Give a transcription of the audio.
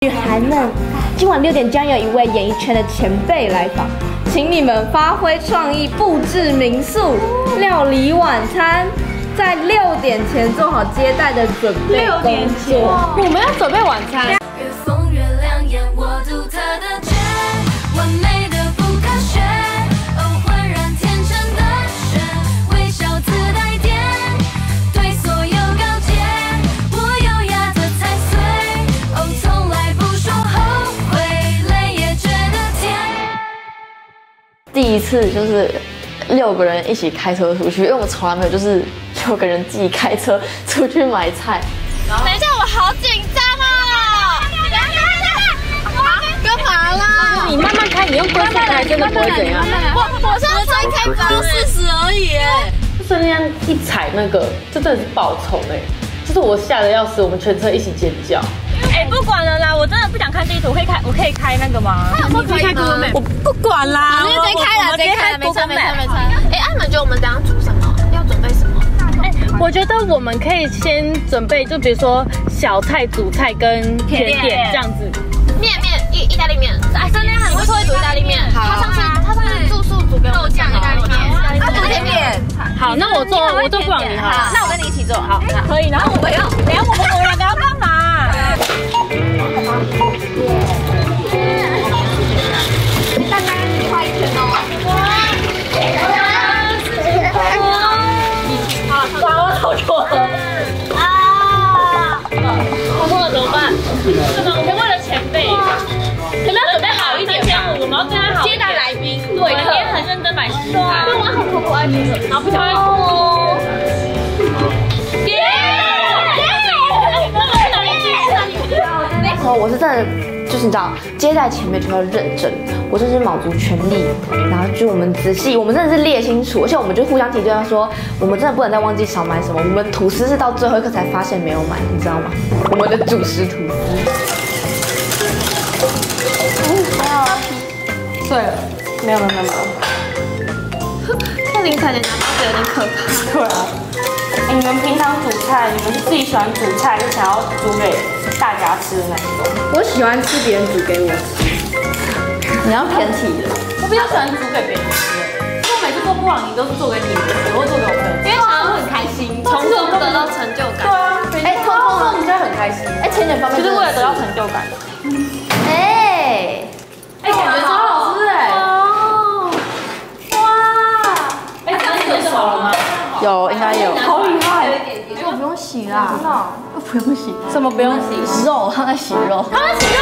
女孩们，今晚6点将有一位演艺圈的前辈来访，请你们发挥创意，布置民宿，料理晚餐，在6点前做好接待的准备工作。 我们要准备晚餐。 越风越亮眼，我独特的绝，完美的不可学。哦，浑然天成的雪，微笑自带电，对所有告诫。我优雅的踩碎，哦，从来不说后悔，累也觉得甜。 第一次就是6个人一起开车出去，因为我们从来没有就是6个人自己开车出去买菜。 等一下，我好紧张啊！干嘛啦？ 你慢慢开，你用龟速开真的不会怎样。 我现在才开只有40而已哎。 瞬间一踩那个，这真的是爆冲哎！就是我吓得要死，我们全车一起尖叫。 哎，不管了啦，我真的不想看地图，我可以开那个吗？ 你可以开 Google Map， 我不管啦， 直接开了，直接开了，没错。哎，你们觉得我们等下煮什么？要准备什么？ 我觉得我们可以先准备，就比如说小菜、主菜跟甜点这样子。 意大利面。哎，真的很不错，会煮意大利面。他上次住宿煮给我豆酱意大利面。他煮甜点。 好，那我做布朗尼哈。 那我跟你一起做。 好，可以。然后我们要，等下我们2个要干嘛？ 蛋糕画一圈哦。 哇，我好错了。我错了怎么办？我们为了前辈，可能要准备好一点吧。我们要跟他好接待来宾，对，我今天很认真买食材。对，我很可爱的，好不可爱哦。耶！ 那时候我是真的，就是你知道，接待前辈就要认真，我就是卯足全力，然后就我们仔细，我们真的是列清楚，而且我们就互相提对，说我们真的不能再忘记少买什么。我们吐司是到最后一刻才发现没有买，你知道吗？我们的主食吐司。 对了，没有。 这凌晨的拿包有点可怕。 对啊。你们平常煮菜，你们是自己喜欢煮菜，就想要煮给大家吃的那种？ 我喜欢吃别人煮给我吃。 你要偏题了。 我比较喜欢煮给别人吃，因为我每次做布朗尼都是做给你们吃，我会做给我朋友吃， 因为想要很开心，从中得到成就感。 对啊， 哎，通通你就会很开心。 哎，甜点方面就是为了得到成就感。 哎，感觉超好吃哎。 哎，这样子好了吗？ 有，应该有。 好厉害！ 我不用洗啦， 不用洗。 什么不用洗？ 肉，他在洗肉。 他洗肉